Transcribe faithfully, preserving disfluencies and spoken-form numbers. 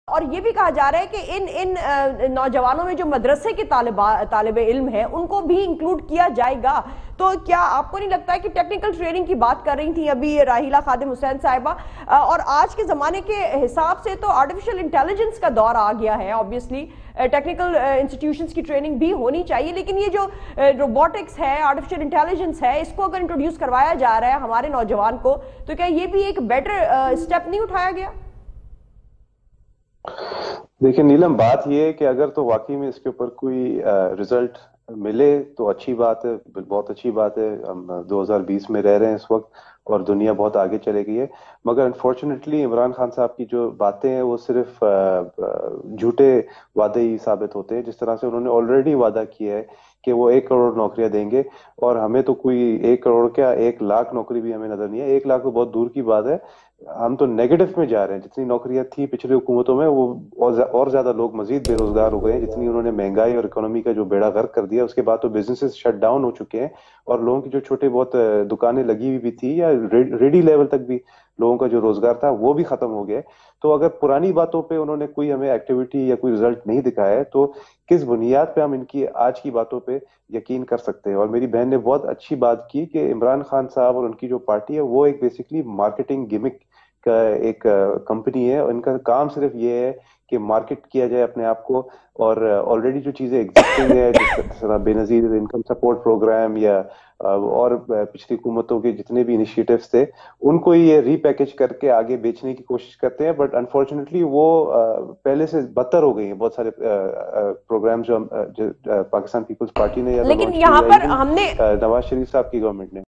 اور یہ بھی کہا جا رہا ہے کہ ان ان نوجوانوں میں جو مدرسے کے طالب علم ہیں ان کو بھی انکلوڈ کیا جائے گا. تو کیا آپ کو نہیں لگتا ہے کہ ٹیکنیکل ٹریننگ کی بات کر رہی تھی ابھی راحیلہ خادم حسین صاحبہ, اور آج کے زمانے کے حساب سے تو آرٹیفیشل انٹیلیجنس کا دور آ گیا ہے, آبویسلی ٹیکنیکل انسٹیٹیوشنز کی ٹریننگ بھی ہونی چاہیے, لیکن یہ جو روبوٹکس ہے, آرٹیفیشل انٹیلیجنس ہے, اس کو اگر انٹروڈیوس کروایا جا رہا ہے ہمارے نوجوان کو, تو کیا یہ بھی ایک بیٹر اسٹیپ نہیں اٹھایا گیا؟ دیکھیں نیلم, بات یہ ہے کہ اگر تو واقعی میں اس کے اوپر کوئی رزلٹ ملے تو اچھی بات ہے, بہت اچھی بات ہے. ہم دو ہزار بیس میں رہ رہے ہیں اس وقت اور دنیا بہت آگے چلے گئی ہے, مگر انفارچونیٹلی عمران خان صاحب کی جو باتیں ہیں وہ صرف جھوٹے وعدے ہی ثابت ہوتے ہیں. جس طرح سے انہوں نے آلریڈی وعدہ کیا ہے کہ وہ ایک کروڑ نوکریاں دیں گے, اور ہمیں تو کوئی ایک کروڑ کیا ایک لاکھ نوکری بھی ہمیں نظر نہیں ہے. ایک لاکھ تو بہت دور کی بات ہے, ہم تو نیگیٹو میں جا رہے ہیں. جتنی نوکریاں تھیں پچھلی حکومتوں میں وہ اور زیادہ لوگ مزید بے روزگار ہو گئے ہیں. جتنی انہوں نے مہنگائی اور اکنومی کا جو بیڑا غرق کر دیا, اس کے بعد تو بزنسز شٹ ڈاؤن ہو چکے ہیں, اور لوگوں کی جو چھوٹے بہت دکانیں لگی ہوئی بھی تھی یا ریڈی لیول تک بھی لوگوں کا جو روزگار تھا وہ بھی ختم ہو گیا. تو اگر پرانی باتوں پہ انہوں نے کوئی ہمیں ایکٹیویٹی یا کوئی رزلٹ نہیں دکھایا ہے تو کس بنیاد پہ ہم ان کی آج کی باتوں پہ یقین کر سکتے ہیں؟ اور میری بہن نے بہت اچھی بات کی کہ عمران خان صاحب اور ان کی جو پارٹی ہے وہ ایک بیسکلی مارکیٹنگ گمک کا ایک کمپنی ہے. ان کا کام صرف یہ ہے کہ مارکیٹ کیا جائے اپنے آپ کو, اور آلریڈی جو چیزیں ایگزسٹنگ ہے جس طرح بے نظیر انکم سپورٹ پروگرام یا اور پچھلی حکومتوں کے جتنے بھی انیشیٹوز تھے ان کو یہ ری پیکج کر کے آگے بیچنے کی کوشش کرتے ہیں. بٹ انفارچونیٹلی وہ پہلے سے بدتر ہو گئی ہیں. بہت سارے پروگرام جو پاکستان پیپلز پارٹی نے یا تو لیکن لانچ کیے یہاں یا پر ایون ہم نے نواز شریف صاحب کی گورنمنٹ نے